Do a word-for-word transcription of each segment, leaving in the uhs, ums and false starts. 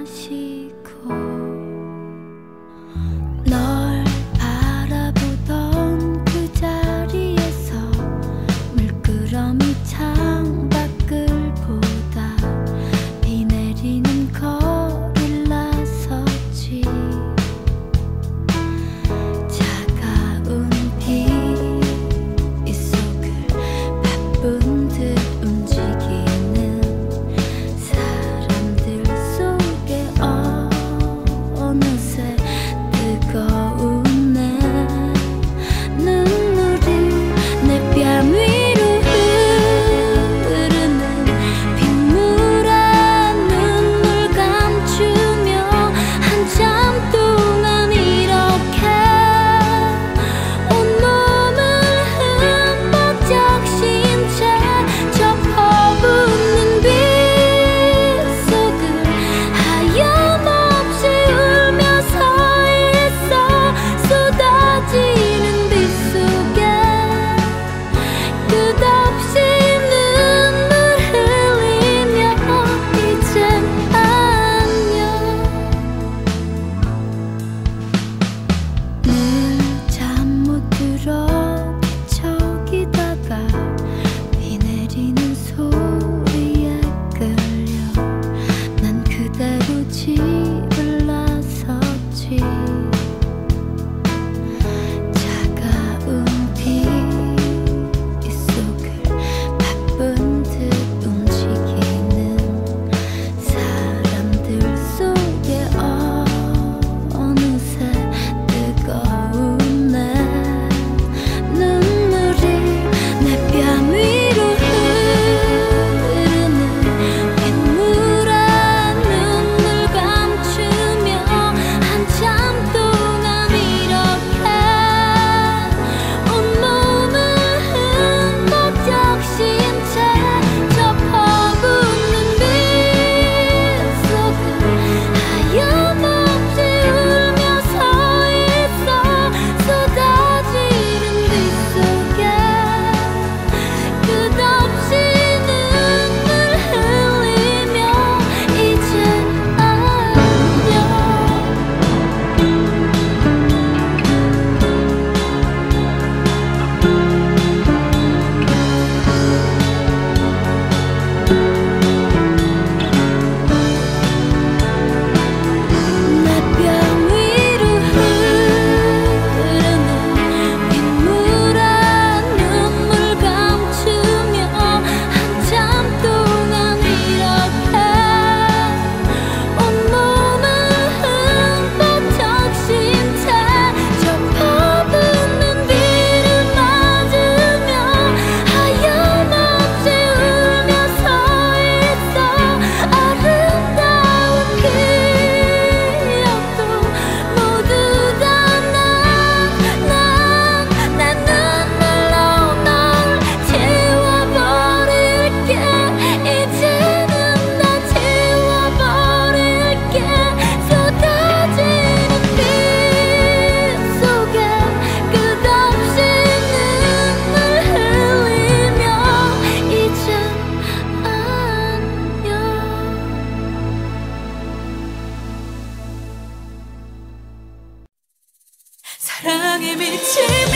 사랑에 미치면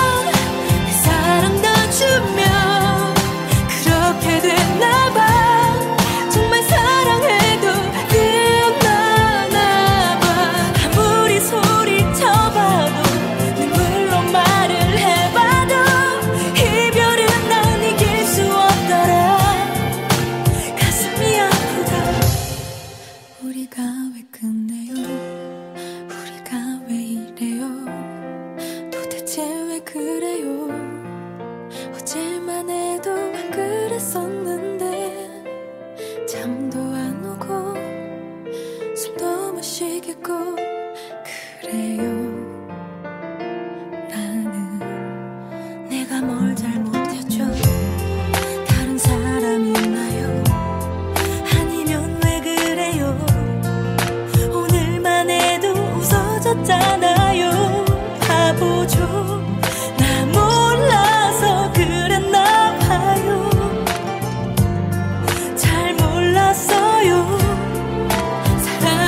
내 사랑도 주면 그렇게 됐나봐. 정말 사랑해도 끝나나봐. 아무리 소리쳐봐도 눈물로 말을 해봐도 이별은 난 이길 수 없더라. 가슴이 아프다. 우리가 왜 끝내요? 우리가 왜 이래요? 도대체 왜 그래요? 어제만 해도 안 그랬었는데 잠도 안 오고 숨도 못 쉬겠고 그래요. 나는 내가 뭘 잘못했죠? 다른 사람 있나요? 아니면 왜 그래요? 오늘만 해도 웃어줬잖아요. 바보죠. 나 몰라서 그랬나 봐요. 잘 몰랐어요. 사랑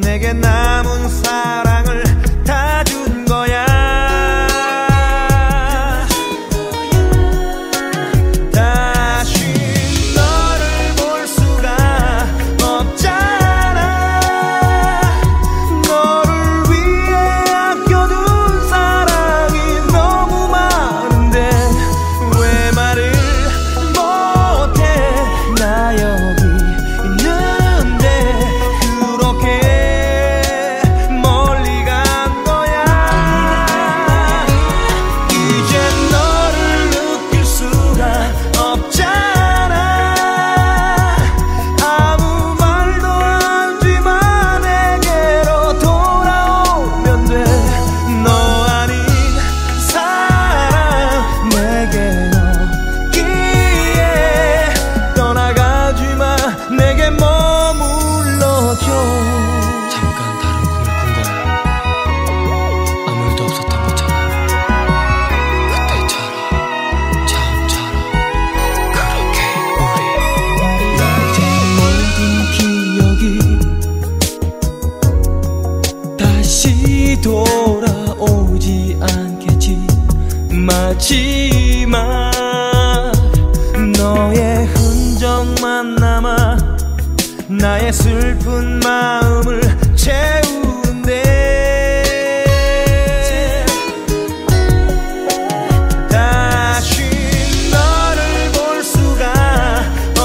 내게 남은 사랑을 다 준 거야. 다시 너를 볼 수가 없잖아. 너를 위해 아껴둔 사랑이 너무 많은데 왜 말을 못해. 나 여기 있는데 그렇게 멀리 간 거야. 이제 너를 느낄 수가 없잖아. 아무 말도 하지마. 내게로 돌아오면 돼. 너 아닌 사랑 내게 없기에 떠나가지마. 내게 머물러줘. 잠깐 다른 꿈을 꾼 거야. 아무 일도 없었던 것처럼. 그때처럼 처음처럼 그렇게 우리 나 이제 모든 기억이 다시 돌아오지 않겠지. 마지막 너의 흔적만 남아 나의 슬픈 마음을 채우는데 다시 너를 볼 수가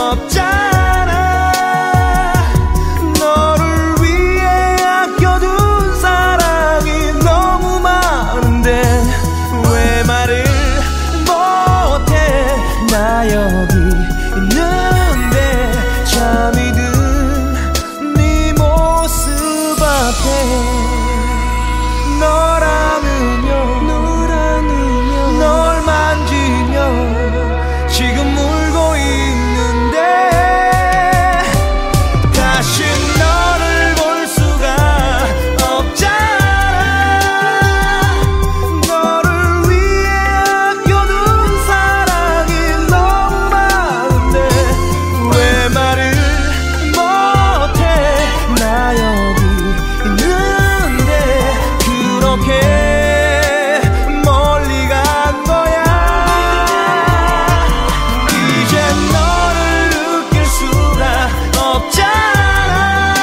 없잖아. 너를 위해 아껴둔 사랑이 너무 많은데 왜 말을 못해. 나 여기 있는데 잠이 든 네 모습 앞에 널 안으며 널 안으며 널 만지며 지금 울고 있는데 다시 너를 볼 수가 없잖아. 너를 위해 아껴둔 사랑이 너무 많은데 왜 말을 못해. 나 여기 있는데 그렇게 멀리 간 거야. 이제 너를 느낄 수가 없잖아.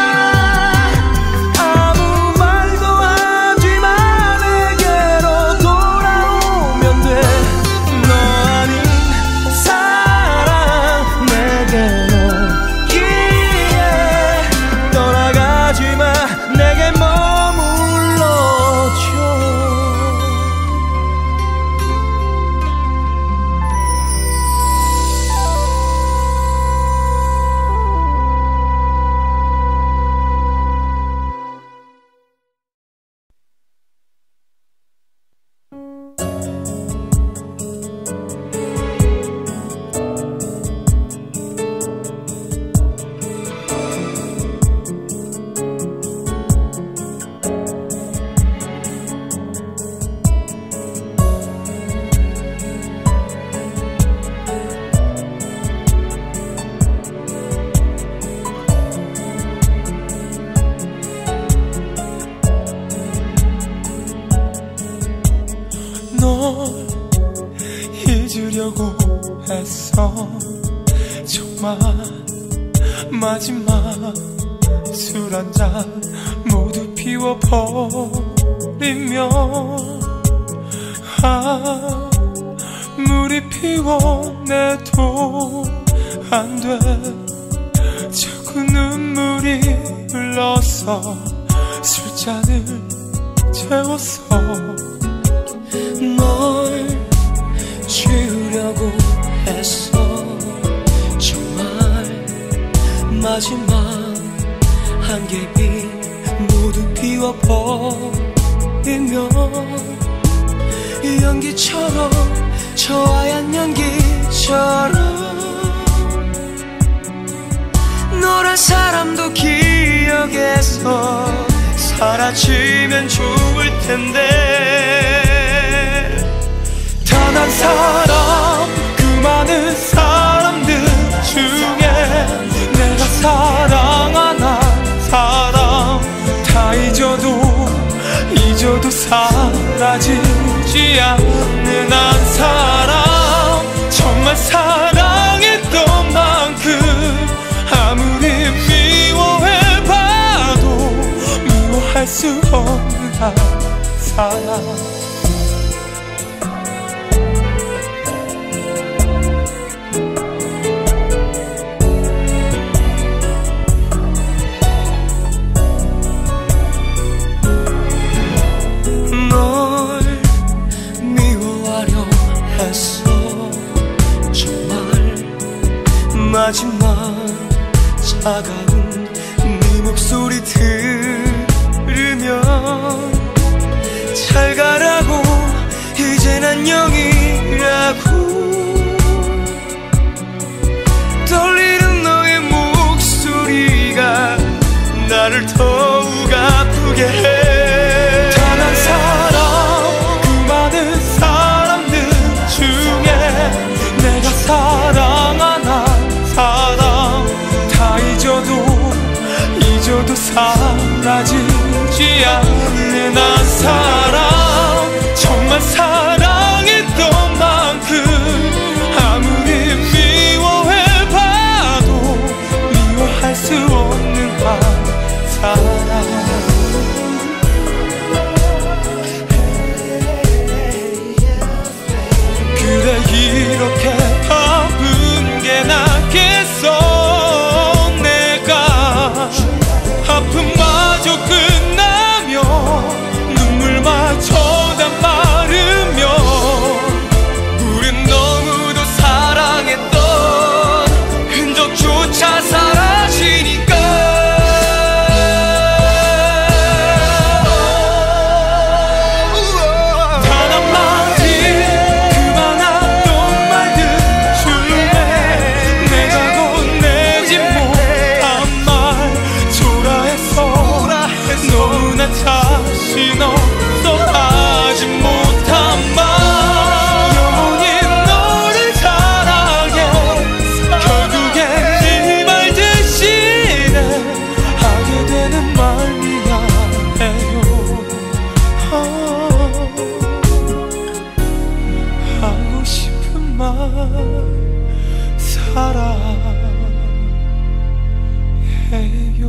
아무 말도 하지마. 내게로 돌아오면 돼. 너 아닌 사랑 내게 없기에 떠나가지마. 내게 머물러줘. 널 잊으려고 했어. 정말 마지막 술 한 잔 모두 피워버리면 아무리 피워내도 안 돼. 자꾸 눈물이 흘러서 술잔을 채웠어. 널 지우려고 했어. 정말 마지막 한 개비 모두 피워버리면 연기처럼 저 하얀 연기처럼 너란 사람도 기억에서 사라지면 좋을 텐데. 단 한 사람 그 많은 사람들 중에 내가 사랑하는 사람 단 잊어도 잊어도 사라지지 않는 한 사람, 정말 사랑했던 만큼 아무리 미워해봐도 미워할 수 없는 한 사람. 마지막 차가운 네 목소리 들으면 잘 가라고 이젠 안녕이라고 떨리는 너의 목소리가 나를 더욱 아프게 해. 단한 사람 그 많은 사람들 중에 내가 사랑하나 사랑 다 잊어도 잊어도 사라지지 않는 한 사람, 정말 사랑했던 만큼 아무리 미워해봐도 미워할 수 없는 한 사람. 그래 이렇게 아픈 게 낫겠어. 내가 아픔마저 끝나며 눈물마저 다 마르며 우린 너무도 사랑했던 흔적조차 사라지니까. 다시 너도 하지 못한 말, 영원히 너를 사랑해. 결국엔 네 말 대신에 하게 되는 말 미안해요. 아, 하고 싶은 말 사랑해요.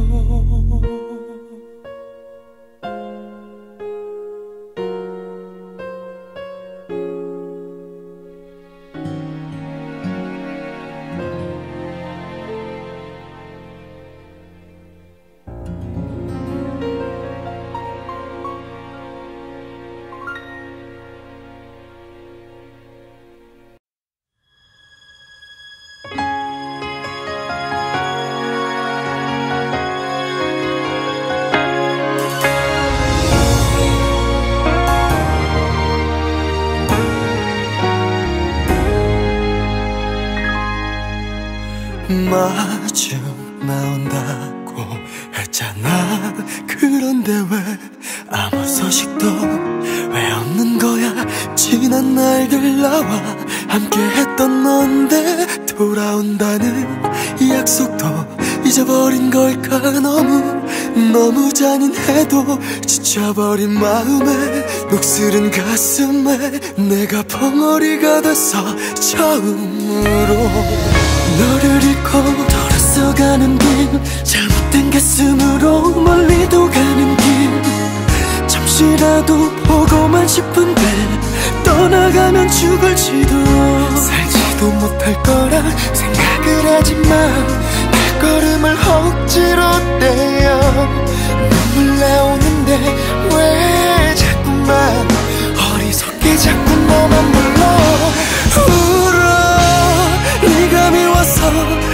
마주 나온다고 했잖아. 그런데 왜 아무 소식도 왜 없는 거야. 지난 날들 나와 함께 했던 넌데 돌아온다는 약속도 잊어버린 걸까. 너무 너무 잔인해도 지쳐버린 마음에 녹슬은 가슴에 내가 벙어리가 됐어. 처음으로 너를 잃고 돌아서가는 길, 잘못된 가슴으로 멀리도 가는 길, 잠시라도 보고만 싶은데 떠나가면 죽을지도 살지도 못할 거라 생각을 하지만 발걸음을 억지로 떼어 눈물 나오는데 왜 자꾸만 어리석게 자꾸 너만 불러. 울어 네가 미워서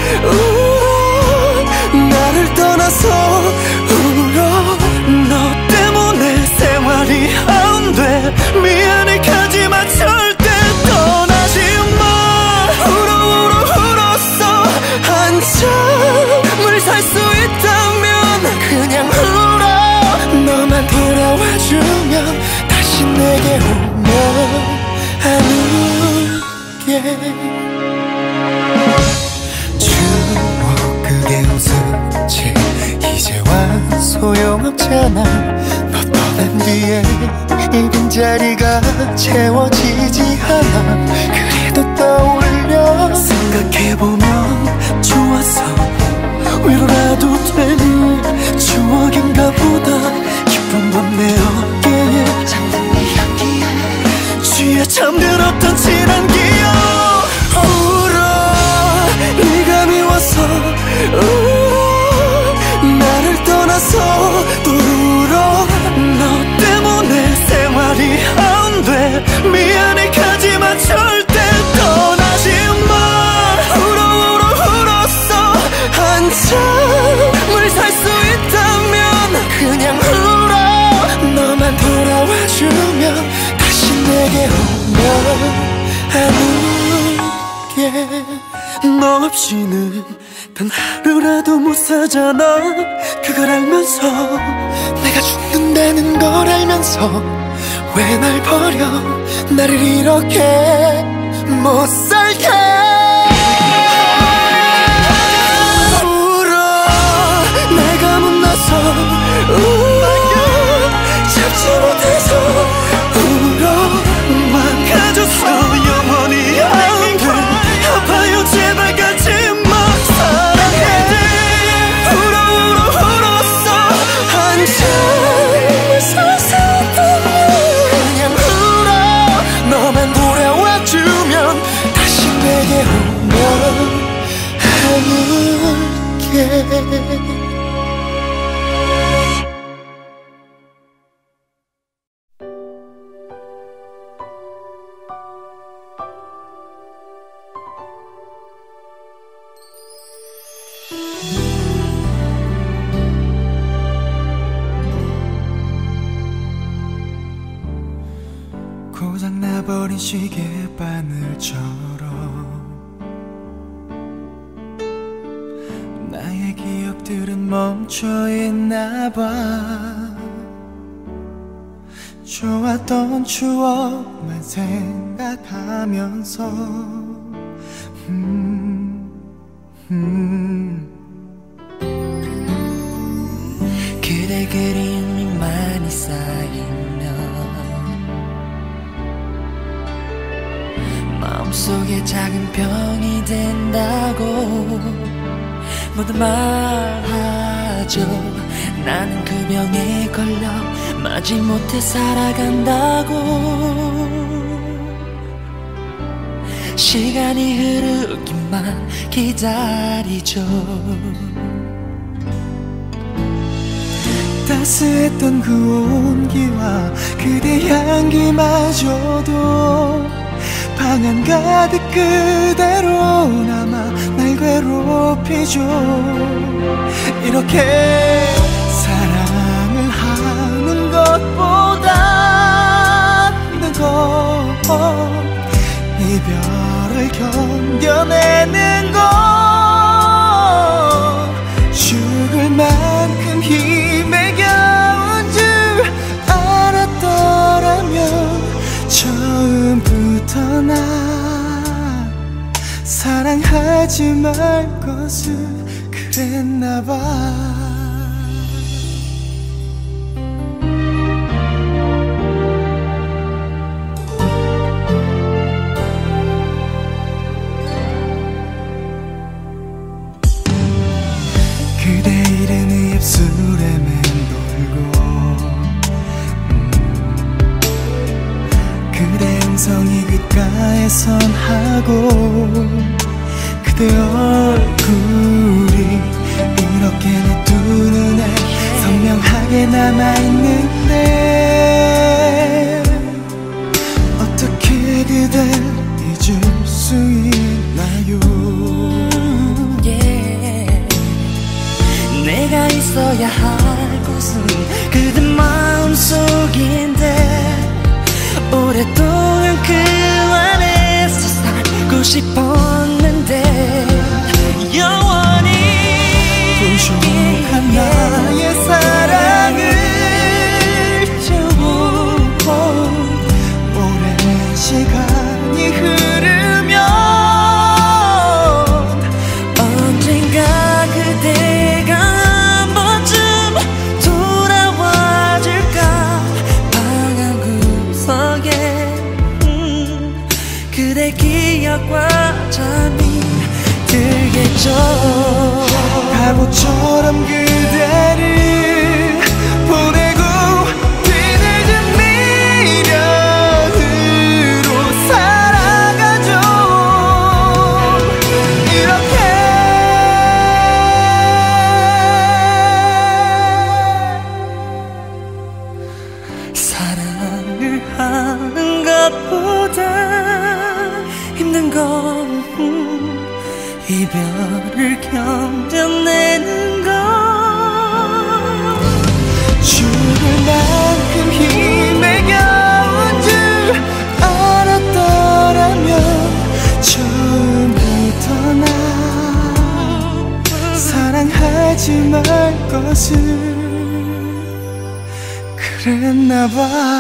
울어 나를 떠나서 울어. 너 때문에 생활이 안 돼. 미안해 가지마 절대 떠나지 마. 울어 울어 울었어 한참을 살 수 있다면 그냥 울어. 너만 돌아와주면 다시 내게 오면 안 울게. 추억 그게 웃음지 이제 완성 소용없잖아. 너 떠난 뒤에 이 빈자리가 채워지지 않아. 그래도 떠올려 생각해보면 좋았어. 위로라도 되니 추억인가 보다. 깊은 밤 내 어깨에 잠든 네 향기에 취해 잠들었던 지난 기억. 울어 네가 미워서 울어 나를 떠나서 또 울어. 너 때문에 생활이 안 돼. 미안해 가지만 절대 떠나지 마. 울어 울어 울었어 한참을 살 수 있다면 그냥 울어. 너만 돌아와주면 다시 내게 오면 아무게. 너 없이는 단 하루라도 못 사잖아. 그걸 알면서 내가 죽는다는 걸 알면서 왜 날 버려. 나를 이렇게 못 살게. 울어 내가 못나서 울어 잡지 못해서 울어 망가졌어. 영원히 안 돼. 아파요 제발 가지마. 사랑해. 울어 울어 울었어 한참을 살 수 있다면 그냥 울어. 너만 돌아와주면 다시 내게 오면 아물게. 고장나버린 시계 바늘처럼 나의 기억들은 멈춰있나봐. 좋았던 추억만 생각하면서 음, 음. 그대 그림이 많이 쌓이면 마음속에 작은 병이 된다고 모두 말하죠. 나는 그 병에 걸려 마지못해 살아간다고. 시간이 흐르기만 기다리죠. 따스했던 그 온기와 그대 향기마저도 방 안 가득 그대로 남아 날 괴롭히죠. 이렇게 사랑을 하는 것보다 힘든 것 이별을 견뎌내는 것. 죽을 만큼 힘에 겨운 줄 알았더라면 처음부터 나 사랑하지 말 것을 그랬나봐. 그대 이름이 입술에 맴돌고 음, 그대 음성이 귓가에 선하고 그대 얼굴이 이렇게 내 두 눈에 선명하게 남아있는데 어떻게 그댈 잊을 수 있나요. 음, yeah. 내가 있어야 할 곳은 그대 마음속인데 오랫동안 그 안에서 살고 싶었는데 영원히 부족한 나의 사랑을 생각과 잠이 들겠죠. 바보처럼 그대를 보내고 뒤늦은 미련으로 살아가죠. 이렇게 사랑을 하는 것보다 힘든 건 이별을 견뎌내는 것. 죽을 만큼 힘에 겨운 줄 알았더라면 처음부터 나 사랑하지 말 것을 그랬나봐.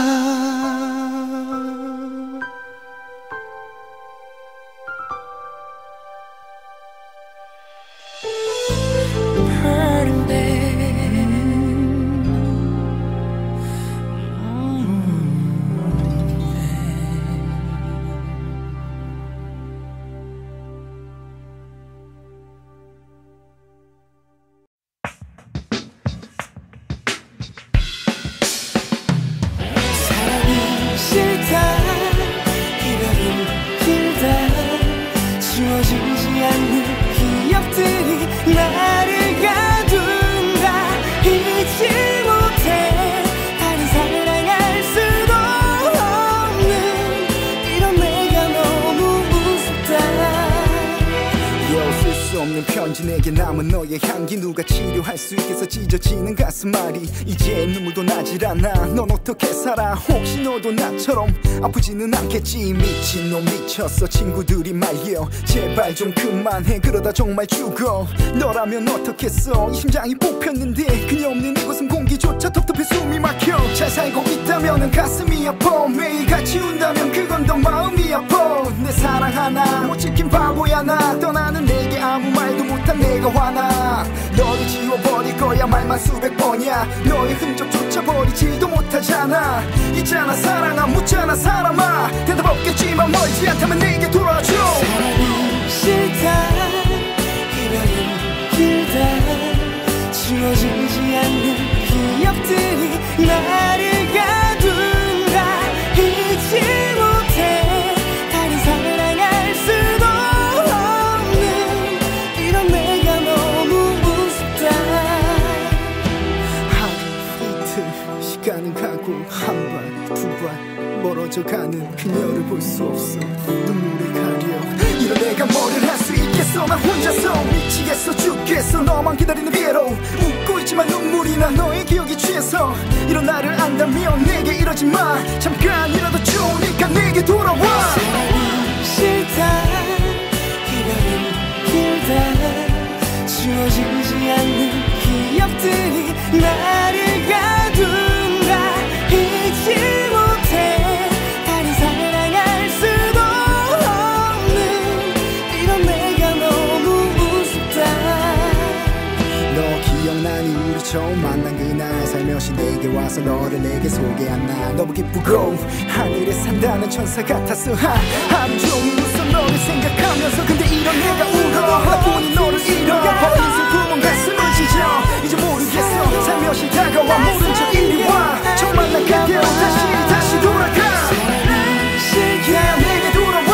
편지 내게 남은 너의 향기 누가 치료할 수 있겠어. 찢어지는 가슴앓이 이제 눈물도 나질 않아. 넌 어떻게 살아. 혹시 너도 나처럼 아프지는 않겠지. 미친놈 미쳤어 친구들이 말려. 제발 좀 그만해 그러다 정말 죽어. 너라면 어떻겠어. 이 심장이 뽑혔는데 그녀 없는 이곳은 공기조차 텁텁해 숨이 막혀. 잘 살고 있다면 가슴이 아파. 매일 같이 운다면 그건 더 마음이 아파. 내 사랑 하나 못 지킨 바보야 나. 떠나는 내게 아무 말도 못한 내가 화나. 너를 지워버릴 거야 말만 수백 번이야. 너의 흔적조차 버리지도 못하잖아. 있잖아 사랑아 묻잖아 사람아. 대답 없겠지만 멀지 않다면 내게 돌아줘. 사랑이 싫다 이별은 길다. 지워지지 않는 기억들이 나를 가둔다. 잊지 못해 다른 사랑할 수도 없는 이런 내가 너무 우습다. 하루 이틀 시간은 가고 한 발 두 발 멀어져가는 그녀를 볼 수 없어. 눈물에 가려. 이런 내가 뭐를 할 수 있겠어. 나 혼자서 미치겠어 죽겠어. 너만 기다리는 피에로 웃고 있지만 눈물이 나. 너의 기억이 취해서 이런 나를 안다면 내게 이러지 마. 잠깐이라도 좋으니까 내게 돌아와. 사랑이 싫다 이별은 길다. 지워지지 않는 기억들이 나를 가둔다. 잊지 못해 다른 사랑할 수도 없는 이런 내가 너무 우습다. 너 기억나니 우리 처음 만난 그날. 살며시 내게 와서 너를 내게 소개한 날. 너무 기쁘고 하늘에 산다는 천사 같았어. 하, 하루 종일 웃어 너를 생각하면서. 근데 이런 내가 울어. 나뿐인 너를 잃어. 버린 슬픔은 가슴을 찢어. 이제 모르겠어 살며시 다가와 모른 척 이리 와. 처음 만난 그대로 다시 다시 돌아가. Yeah, 내게 돌아와.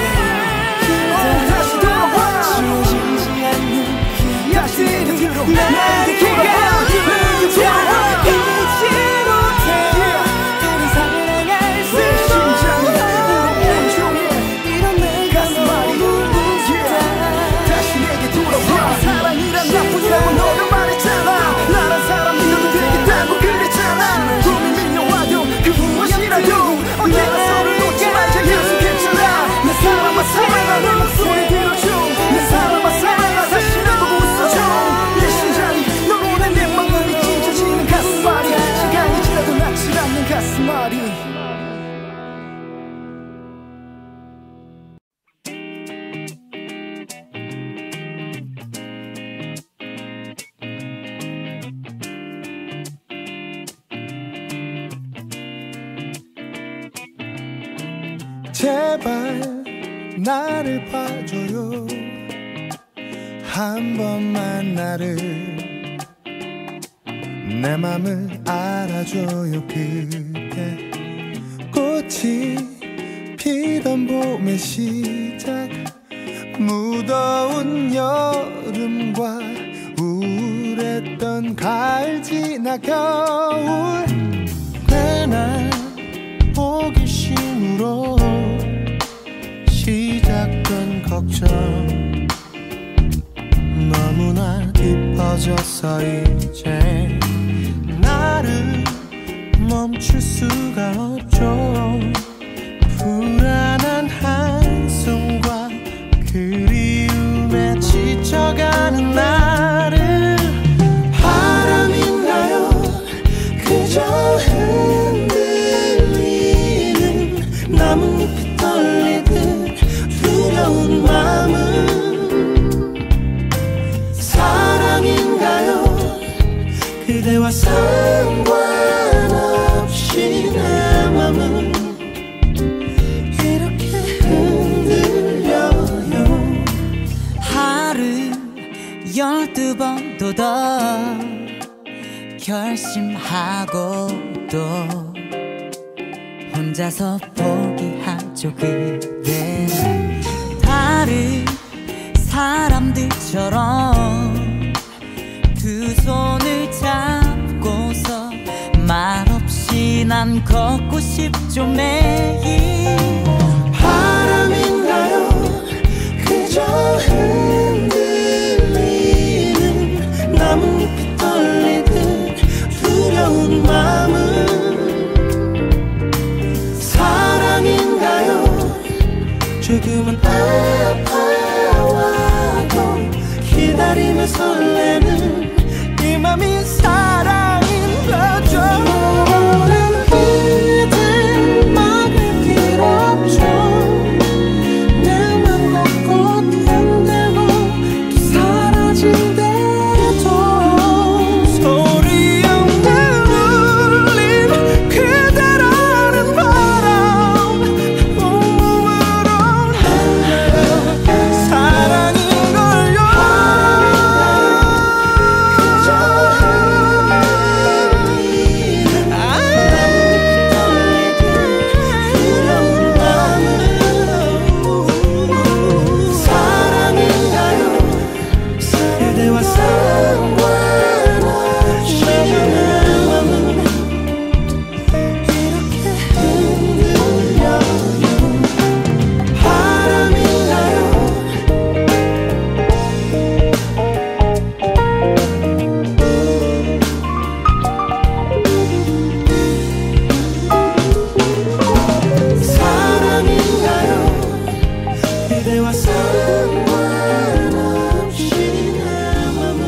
어, 다시 돌아와. 지워지지 않는 기억들이 기억들이 나에게 나에게 돌아와. 가둔다. 잊지 못해 다른 사랑할 수도 심장이 울어 온종일 이런 내가 너무 우습다. 다시 내게 돌아와. 사랑이란 나뿐이라고 너가 말했잖아. 나란 사람 믿어도 되겠다고 그랬잖아. 꿈이 밀려와도 그 무엇이라도 언제나 서로 놓지 말자 약속했잖아. 내 사람아 사랑아 내 목소리 들어줘. 내 사람아 사랑아 다시 날 보고 웃어줘. 내 심장이 널 원해. 내 마음이 찢어지는 가슴앓이. 시간이 지나도 낫지 않는 가슴앓이. 제발 나를 봐줘요. 한 번만 나를 내 맘을 알아줘요. 그대 꽃이 피던 봄의 시작 무더운 여름과 우울했던 가을 지나 겨울 꽤나 호기심으로 시작된 걱정 너무나 깊어져서 이제 나를 멈출 수가 없죠. 불안한 한숨과 그리움에 지쳐가는 나를 바람인가요? 그저 흔들리는 나뭇잎이 떨리듯 두려운 마음은 사랑인가요? 그대와 상관없이 내 맘은 이렇게 흔들려요. 하루 열두 번도 더 결심하고 또 혼자서 포기하죠. 그대 다른 사람들처럼 두 손을 잡고서 말없이 난 걷고 싶죠. 매일 바람인가요? 그저 흔들리는 나뭇잎이 떨리듯 두려운 마음은 사랑인가요? 조금은 아파와도 기다리며 설레는 이 맘이 사랑인 거죠. 모르는 그댈 막을 길 없죠. 내 맘 갖고 흔들고 또 사라진대도 소리 없는 울림 그대라는 바람 온몸으로 달려요. 사랑인걸요. 그저 흔들리는 나뭇잎이 떨리듯 두려운 마음은 사랑인가요? 그대와 상관없이 내 맘은 이렇게 흔들려요. 바람인가요? 사랑인가요? 그대와 상관없이 내 맘은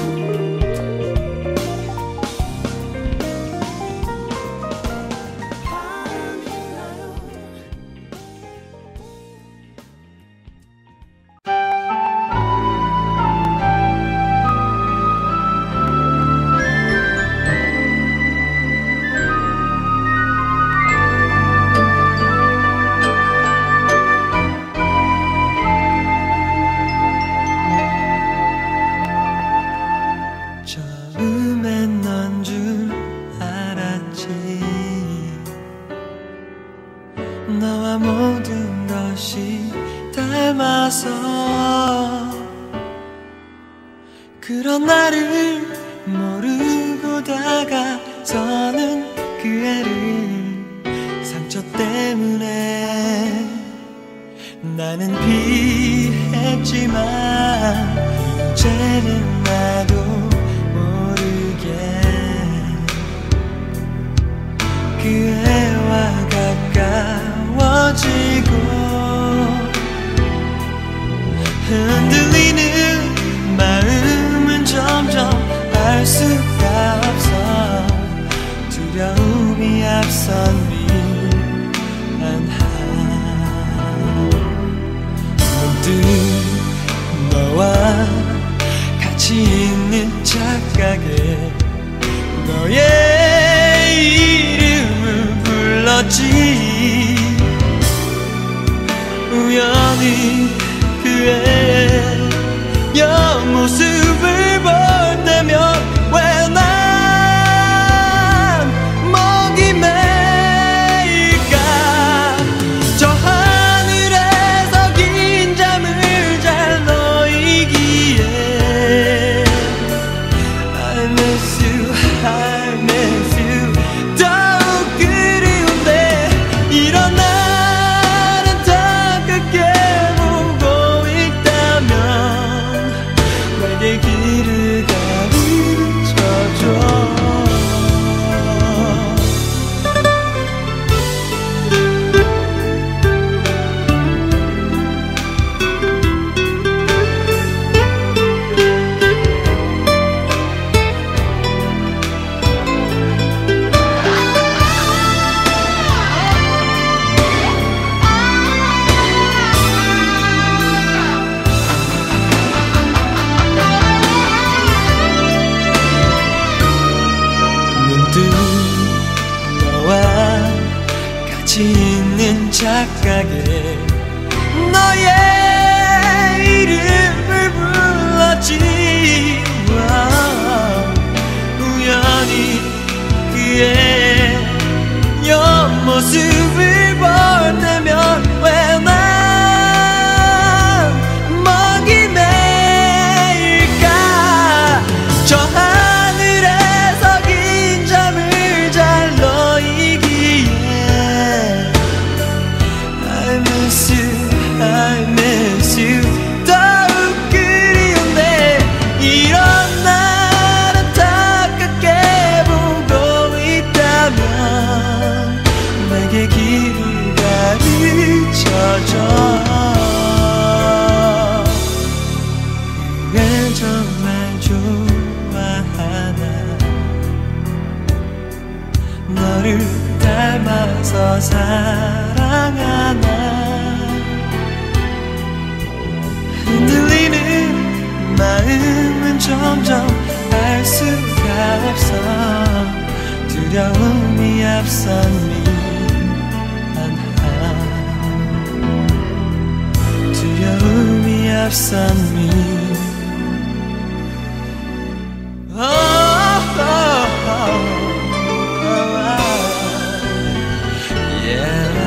처음엔 넌 줄 알았지. 너와 모든 것이 닮아서 그런 나를 모르고 다가서는 그 애를 상처 때문에 나는 피했지만 이제는 나도 모르게 그 애와 가까워지고 흔들리는 마음은 점점 알 수가 없어. 두려움이 앞선 미안함. 문득 너와 같이 있는 착각에 너의 이름을 불렀지. 우연히 끝이 있는 착각에 너의 이름을 불렀지. 우연히 그의 옆모습을 볼 때면 왜 난 먼 김에일까. 저 하늘에서 긴 잠을 잘 너이기에 I miss you, I miss you. 더욱 그리운데 이런 날 안타깝게 보고 있다면 내게 길을 가르쳐줘. 그래 정말 좋아하나. 너를 닮아서 사랑하나. 흔들리는 마음은 점점 알 수가 없어. 두려움이 앞선 미안함. 두려움이 앞선 미안함. Oh, oh, oh, oh, yeah.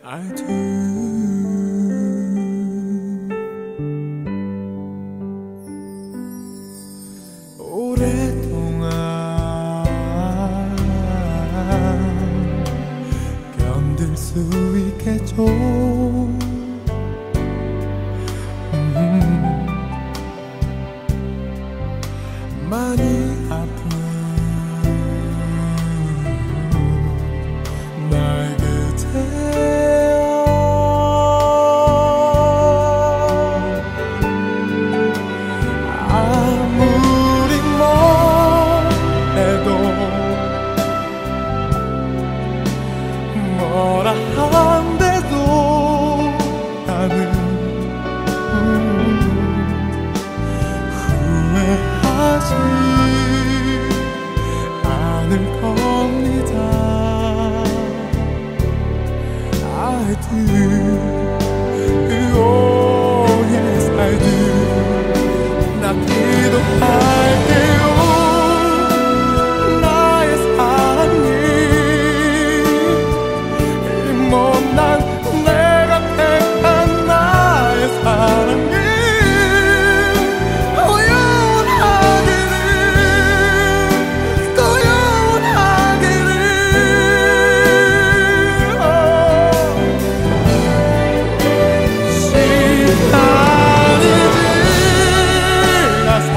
I do. 오랫동안 견딜 수 있겠죠. 음, 많이 아픈 날 그대여 아무리 뭐해도 뭐라 한데도 나는 음, 후회하지 않을 겁니다. I do. Oh yes I do. 나 기도할게요. 나의 사랑이 이 못난 내가 택한 나의 사랑이 또 영원하기를 또 영원하기를 시간이 지나서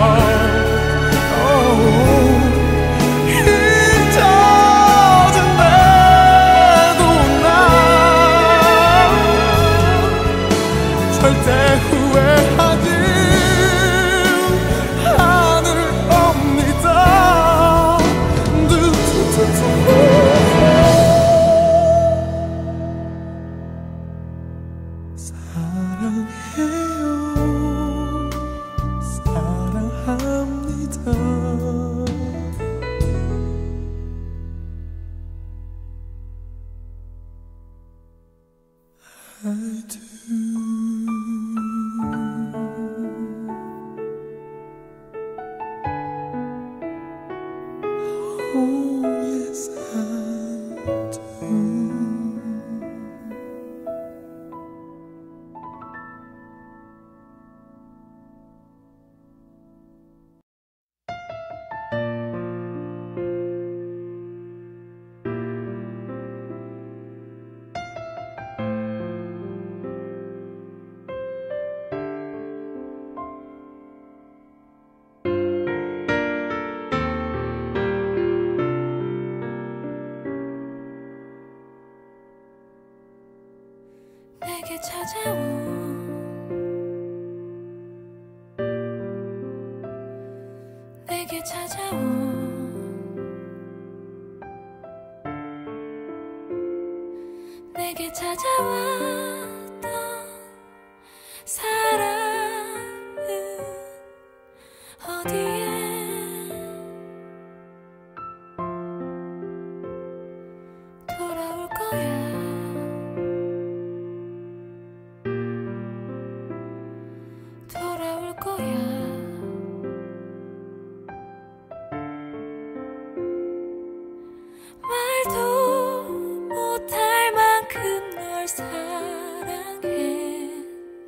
잊혀진대도 나 절대 후회하지 않을 겁니다. 사랑해요. 사랑합니다. I do. Oh yes I do. 내게 찾아온 내게 찾아온 내게 찾아왔던 사랑은 어디에 돌아올 거야. 돌아올 거야. 말도 못할 만큼 널 사랑했는데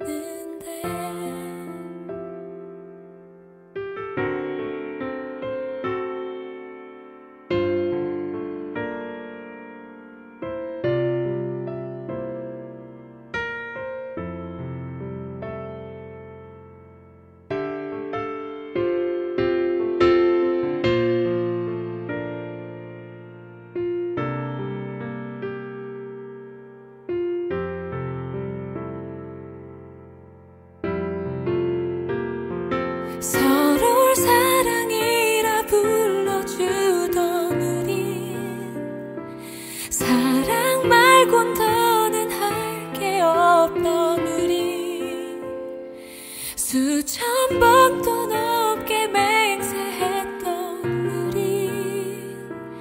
서로를 사랑이라 불러주던 우린 사랑 말곤 더는 할 게 없던 우린 수천 번도 넘게 맹세했던 우린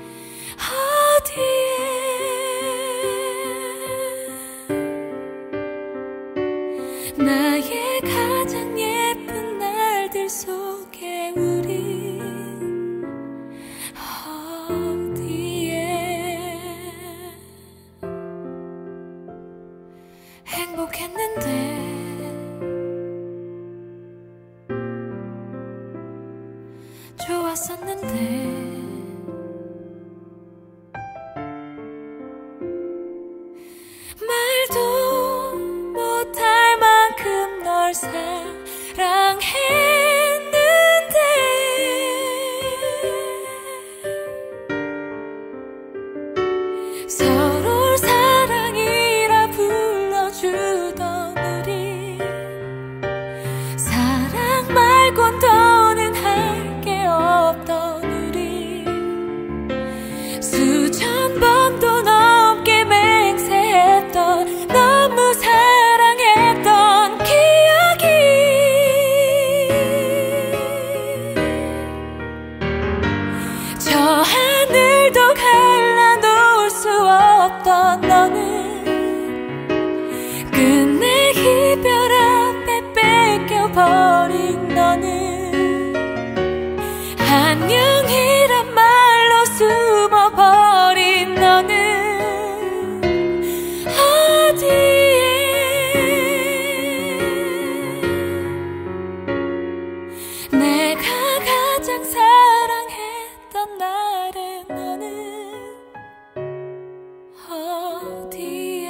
어디에 나의 가장 예쁜 날들 속에 우린 어디에 행복했는데 좋았었는데 말도 못할 만큼 널 사랑했는데 서로를 사랑이라 불러주던 우리 사랑 말곤 더는 할 게 없던 우리 수천 번도 넘게 맹세했던 너무 사랑했던 기억이 저 하늘도 갈라놓을 수 없던 너는 끝내 이별 앞에 뺏겨버린 너는 안녕이란 말로 숨어버린 너는 어디에 내가 가장 사랑했던 나를 너는 어디에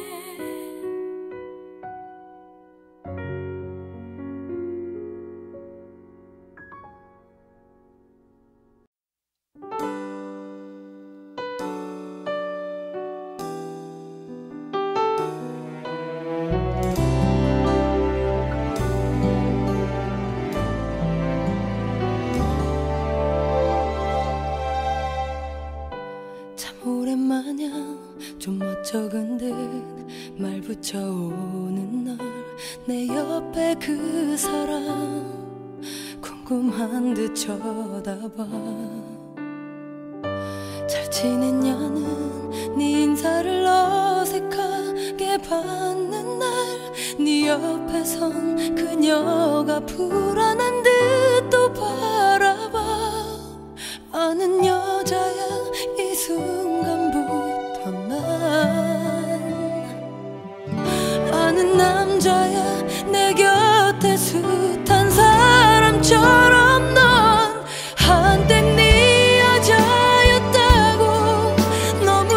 참 오랜만이야 좀 멋쩍은 듯 말 붙여오는 널 내 옆에 그 사람 궁금한 듯 쳐다봐 잘 지냈냐는 네 인사를 어색하게 받는 날 네 옆에 선 그녀가 불안한 듯 또 바라봐 아는 여자야 이 순간부터 난 아는 남자야 내 곁에 숱한 사람처럼 넌 한때 네 여자였다고 너무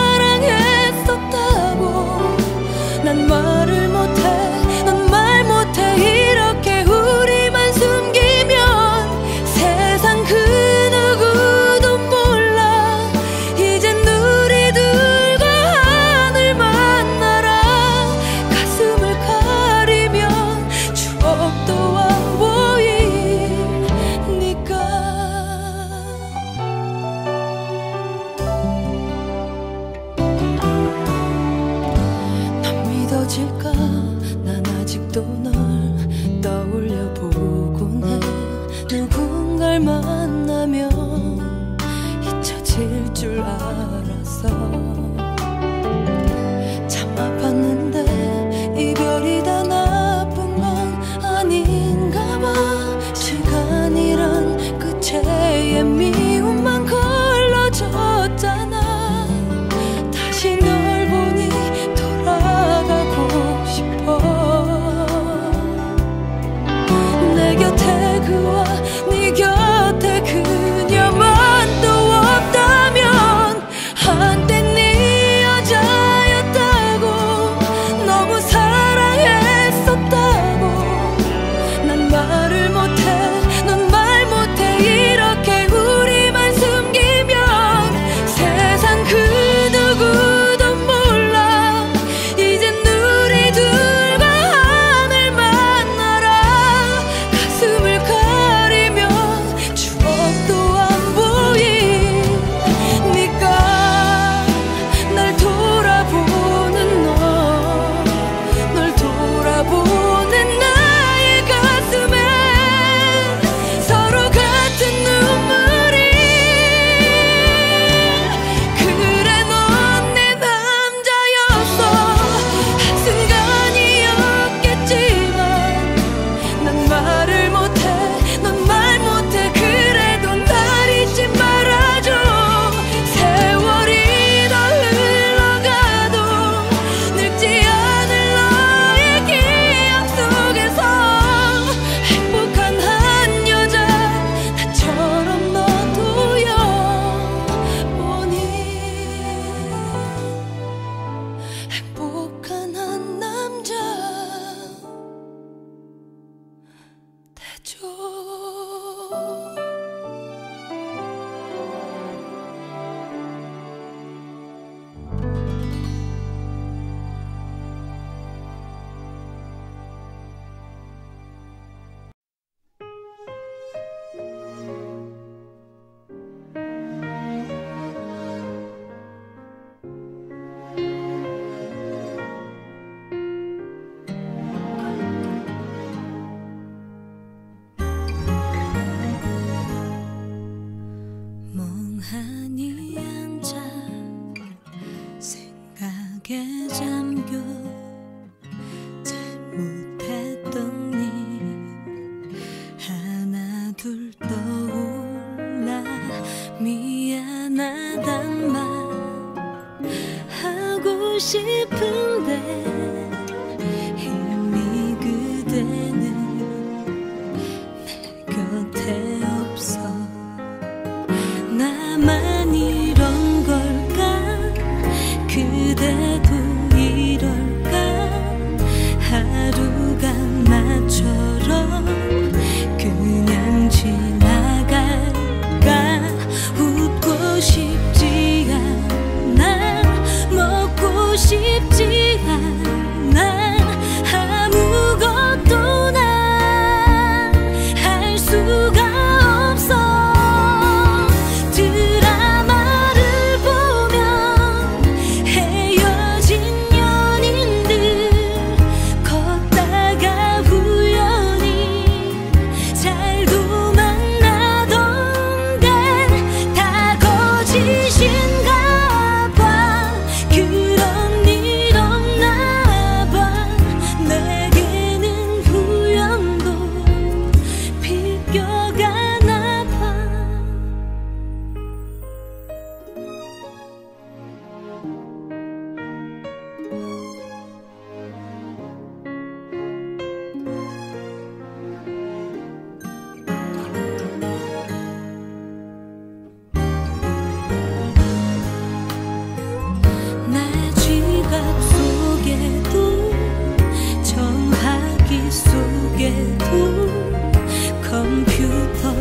사랑했었다고 난 말을 못해 넌 말 못해 이렇게 우리만 숨기면 세상 그 누구도 몰라 이젠 우리 둘과 하늘 만나라 가슴을 가리면 추억도 안 보이니까 난 믿어질까 난 아직도 널 떠올려 보곤 해 누군가를 만나면 잊혀질 줄 알았어 참 아팠는데 이별이 다 나쁜 건 아닌가 봐 시간이란 끝에 미움만 걸러졌잖아 다시 널 보니 돌아가고 싶어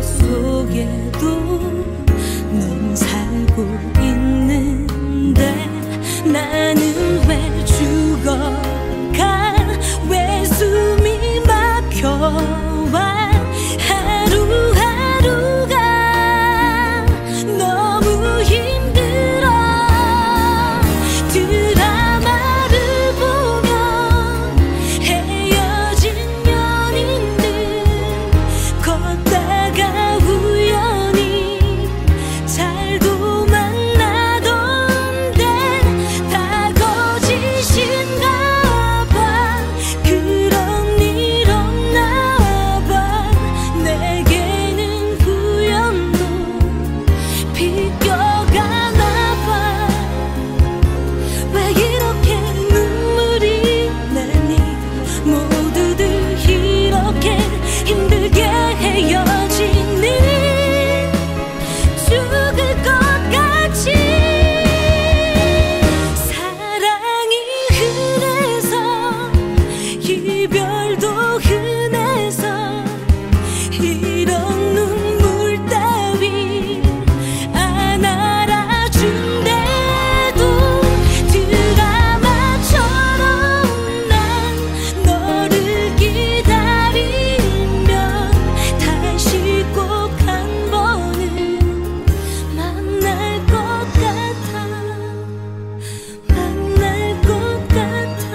속에도 넌 살고 있는데 나는 왜 죽어가 왜 숨이 막혀와 하루하루가 너무 힘들어 드라마를 보면 헤어진 연인들 걷다가 우연히 잘도 만나던데 다 거짓인가 봐 그런 일 없나 봐 내게는 후연도 비껴가나 봐 왜 이렇게 눈물이 나니 모두들 이렇게 힘들게 헤어지니 죽을 것 같이 사랑이 흔해서 이별도 흔해서 이런 눈물 따위 안 알아준대도 드라마처럼 난 너를 기다리면 다시 꼭 한 번은 만날 것 같아 만날 것 같아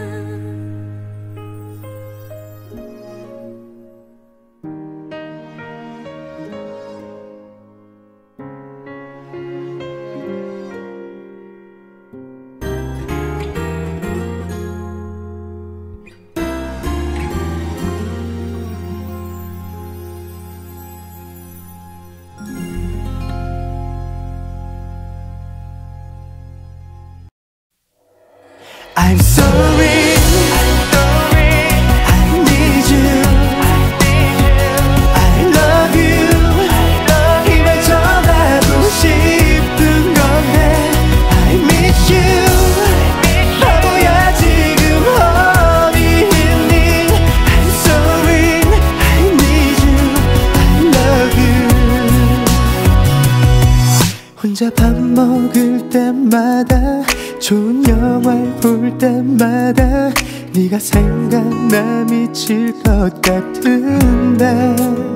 I'm sorry, I need you, I love you. 이말 전하고 싶은 건데 I miss you. 바보야 지금 어디 있니? I'm sorry, I need you, I love you. 혼자 밥 먹을 때마다 좋은 영화를 볼 때마다 네가 생각나 미칠 것 같은데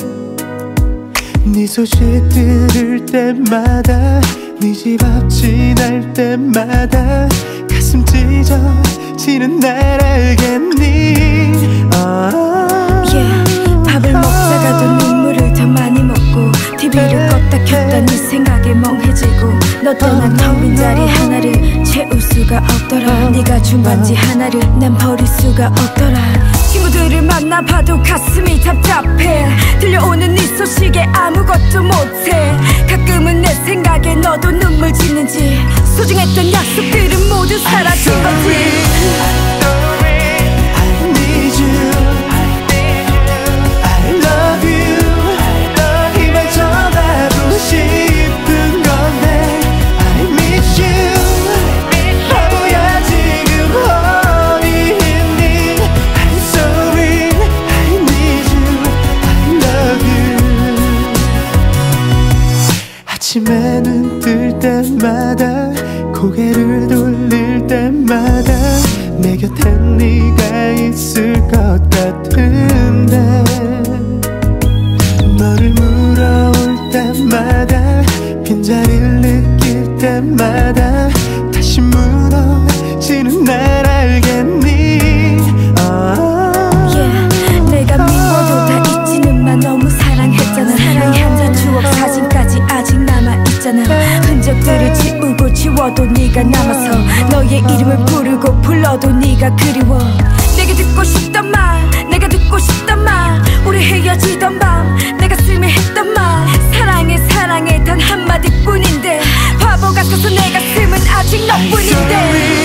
네 소식 들을 때마다 네 집 앞 지날 때마다 가슴 찢어지는 날 알겠니? yeah, 밥을 먹다가도 눈물을 더 많이 먹고 티비를 껐다 켰다 네 생각에 멍해지고 너 떠난 텅 빈 자리 하나를 채울 수가 없더라 네가 준 반지 하나를 난 버릴 수가 없더라 친구들을 만나봐도 가슴이 답답해 들려오는 네 소식에 아무것도 못해 가끔은 내 생각에 너도 눈물 짓는지 소중했던 약속들은 모두 사라진 거지 아침에 눈 뜰 때마다 고개를 돌릴 때마다 내 곁에 네가 있을 것 같은데 너를 물어올 때마다 빈자리를 느낄 때마다 다시 무너지는 날 알겠니? yeah, 내가 미워도 다 잊지는 마 너무 사랑했잖아 사랑의 한 잔 추억 사진까지 아직 남아있잖아 흔적들을 지우고 지워도 네가 남아서 너의 이름을 부르고 불러도 네가 그리워 내게 듣고 싶던 말 내가 듣고 싶던 말 우리 헤어지던 밤 내 가슴에 했던 말 사랑해 사랑해 단 한마디뿐인데 바보 같아서 내 가슴은 아직 너뿐인데